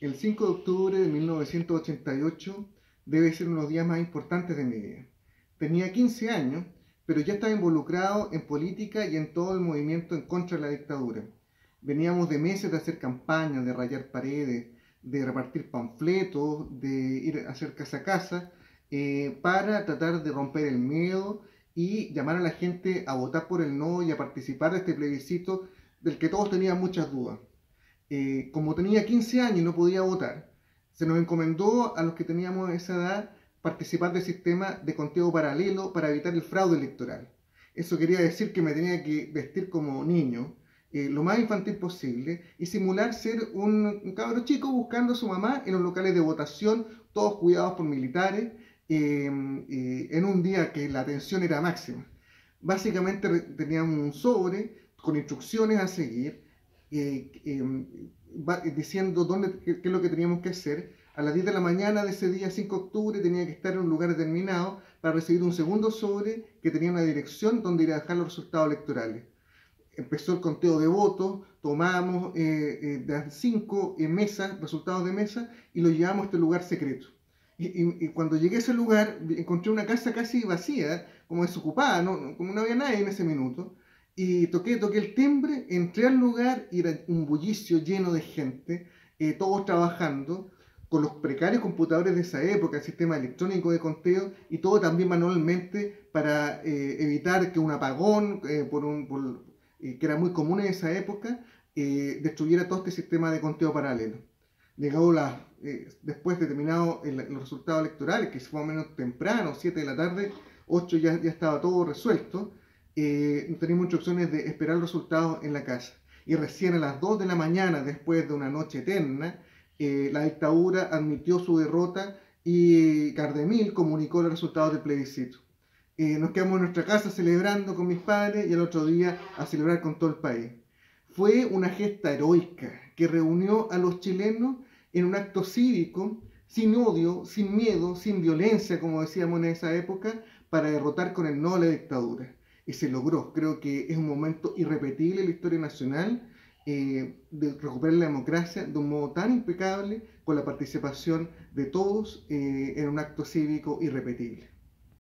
El 5 de octubre de 1988 debe ser uno de los días más importantes de mi vida. Tenía 15 años, pero ya estaba involucrado en política y en todo el movimiento en contra de la dictadura. Veníamos de meses de hacer campañas, de rayar paredes, de repartir panfletos, de ir a hacer casa a casa, para tratar de romper el miedo y llamar a la gente a votar por el no y a participar de este plebiscito del que todos tenían muchas dudas. Como tenía 15 años y no podía votar, se nos encomendó a los que teníamos esa edad participar del sistema de conteo paralelo para evitar el fraude electoral. Eso quería decir que me tenía que vestir como niño, lo más infantil posible, y simular ser un cabro chico buscando a su mamá en los locales de votación, todos cuidados por militares, en un día que la tensión era máxima. Básicamente teníamos un sobre con instrucciones a seguir, diciendo qué es lo que teníamos que hacer. A las 10 de la mañana de ese día 5 de octubre tenía que estar en un lugar determinado para recibir un segundo sobre que tenía una dirección donde ir a dejar los resultados electorales. Empezó el conteo de votos, tomamos de las 5 mesas, resultados de mesa, y los llevamos a este lugar secreto. Y cuando llegué a ese lugar, encontré una casa casi vacía, como desocupada, como no había nadie en ese minuto. Y toqué el timbre, entré al lugar y era un bullicio lleno de gente, todos trabajando, con los precarios computadores de esa época, el sistema electrónico de conteo, y todo también manualmente para evitar que un apagón, que era muy común en esa época, destruyera todo este sistema de conteo paralelo. Después de terminado los resultados electorales, que fue más o menos temprano, 7 de la tarde, 8 ya estaba todo resuelto. Teníamos instrucciones de esperar los resultados en la casa. Y recién a las 2 de la mañana, después de una noche eterna, la dictadura admitió su derrota y Cardemil comunicó los resultados del plebiscito. Nos quedamos en nuestra casa celebrando con mis padres y al otro día a celebrar con todo el país. Fue una gesta heroica que reunió a los chilenos en un acto cívico, sin odio, sin miedo, sin violencia, como decíamos en esa época, para derrotar con el no a la dictadura. Y se logró. Creo que es un momento irrepetible en la historia nacional, de recuperar la democracia de un modo tan impecable, con la participación de todos, en un acto cívico irrepetible.